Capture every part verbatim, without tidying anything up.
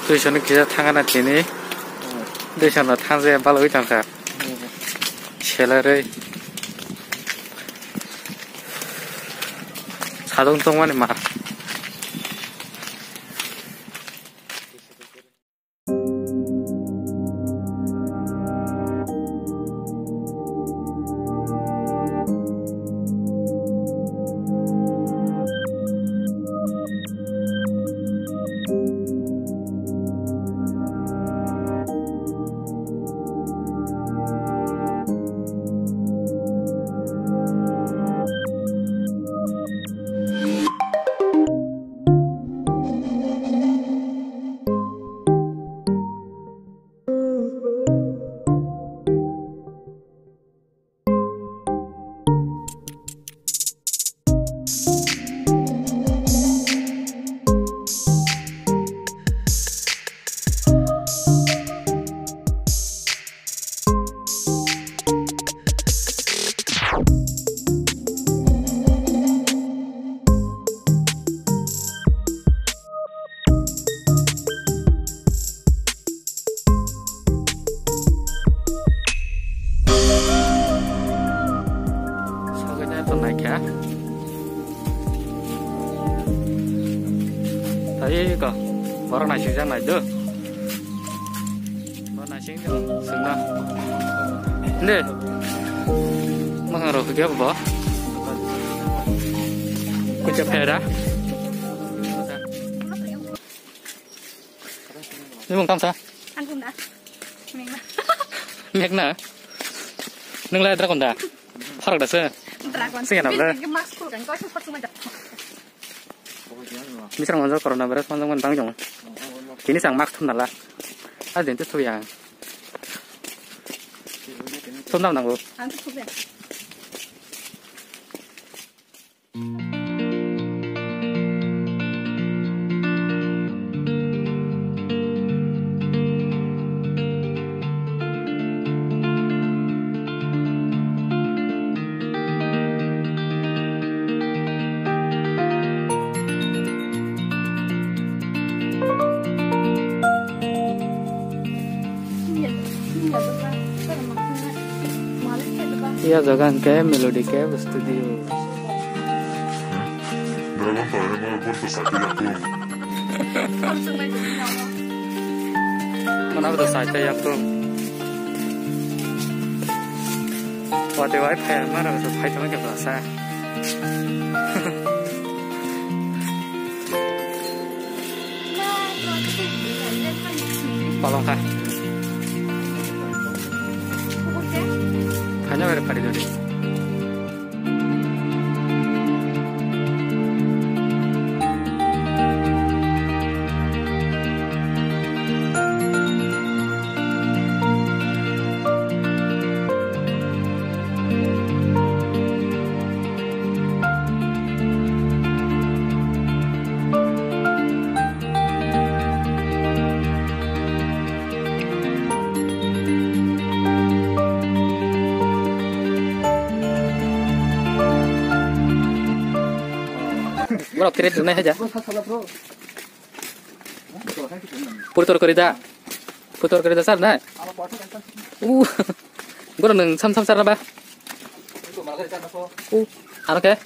दुइस'नि गिजा थाङा दिनै दुइस'ना थांजाया बालावै थांखा सेलारै 사동 동안에 막 Đấy cơ, bảo này sinh ra này chứ, bảo này sinh ra sinh ra, nè, mà hàng rồi cái gì bảo, cái chụp hè đó, nhưng mà không sao, ăn cũng đã, miếng nè, miếng nè, nâng lên ra còn đã, phát được chưa, sinh nào lên. Misal 먼저 coronavirus panjang panjang, ini sang mak thun nala, ada itu tuh yang, thun nam nanggu. Iya, jangan kayak melodi kayak studio. Dalam tangan pun pesakit aku. Mana betul saja ya tuh. Waktu wifi mana betul wifi cuma kita rasa. Tolong kah? hanya dari pari dari Bro, kirim tunai aja. Putar kerja, putar kerja sar, nah. Uh, gue neng sam sam sar apa? Uh, anak ya?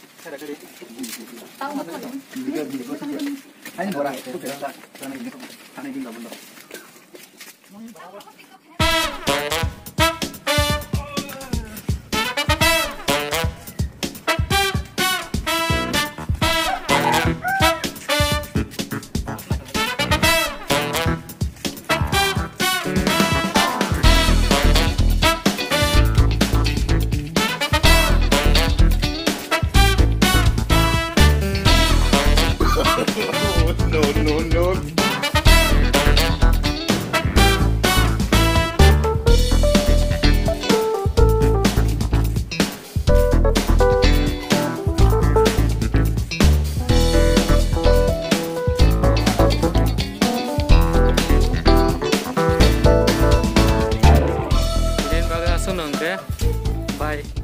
No, no, no. Kemudian baru langsung nongke, bye.